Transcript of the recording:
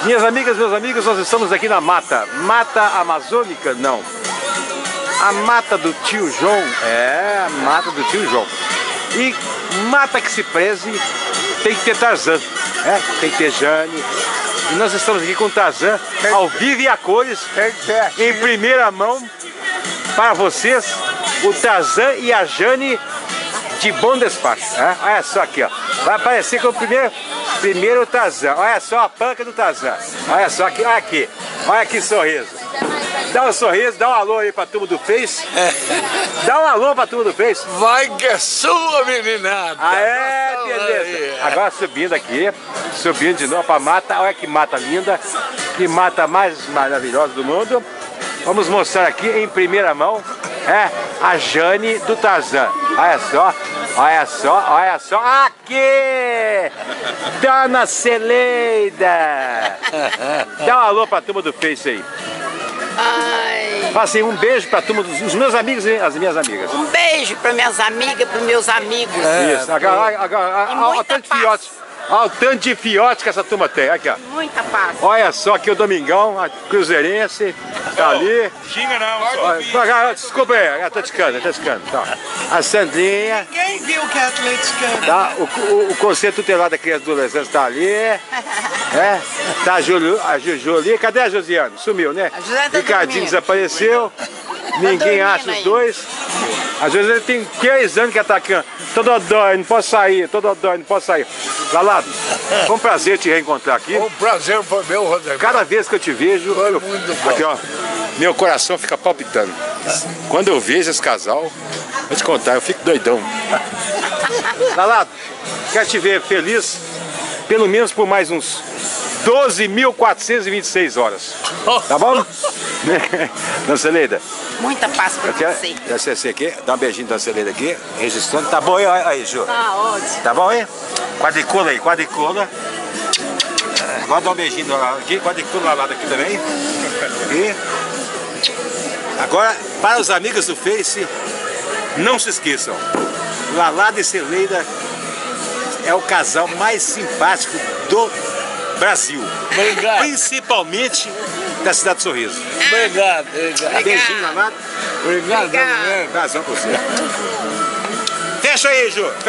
Minhas amigas, meus amigos, nós estamos aqui na mata. Mata amazônica? Não. A mata do tio João. É, a mata do tio João. E mata que se preze tem que ter Tarzan. Tem que ter Jane. E nós estamos aqui com Tarzan, ao vivo e a cores, em primeira mão, para vocês, o Tarzan e a Jane de bom despacho. Olha só aqui, ó. Vai aparecer como primeiro Tarzan. Olha só a panca do Tarzan. Olha só aqui, olha aqui. Olha que sorriso. Dá um sorriso, dá um alô aí pra turma do Face. Dá um alô pra turma do Face. Vai que é sua, meninada. Beleza. Agora subindo aqui, subindo de novo pra mata. Olha que mata linda. Que mata mais maravilhosa do mundo. Vamos mostrar aqui em primeira mão. A Jane do Tarzan. Olha só, olha só, olha só. Aqui! Dona Celeida! Dá um alô pra turma do Face aí. Faça aí um beijo pra turma dos meus amigos e as minhas amigas. Um beijo pra minhas amigas, pros meus amigos. Isso, agora olha o tanto de fiote. Olha o tanto de fiote que essa turma tem. Aqui, ó. Muita paz. Olha só aqui o Domingão, a Cruzeirense, tá ali. Xinga não, Olha, desculpa aí, tá ticando, tá ticando. Tá. A Sandrinha. Ninguém viu que a atleticana. Tá, o Conselho Tutelar da Criança e Adolescente tá ali. Tá a Juju ali. Cadê a Josiane? Sumiu, né? A Josiane tá Ricardinho dormindo. desapareceu. Ninguém acha os dois. Às vezes ele tem 3 anos que atacando. Tô dodói, não posso sair, tô dodói, não posso sair. Lalado, foi um prazer te reencontrar aqui. O prazer foi meu, Rodrigo. Cada vez que eu te vejo, muito bom. aqui, ó, meu coração fica palpitando. Quando eu vejo esse casal, vou te contar, eu fico doidão. Lalado, quero te ver feliz, pelo menos por mais uns 12.426 horas. Tá bom? Dona Celeida. Muita paz pra você. Você aqui, dá um beijinho da Celeida aqui, registrando. Tá bom aí, Ju? Tá ótimo. Tá bom aí? Quadricula aí, quadricula. Agora dá um beijinho aqui, quadricula lá aqui também. E agora, para os amigos do Face, não se esqueçam, Lalado e Celeida é o casal mais simpático do Brasil. Obrigado. Principalmente da cidade de Sorriso. Obrigado. Beijinho, Lalado. Obrigado. Casal pra você. Fecha aí, Ju.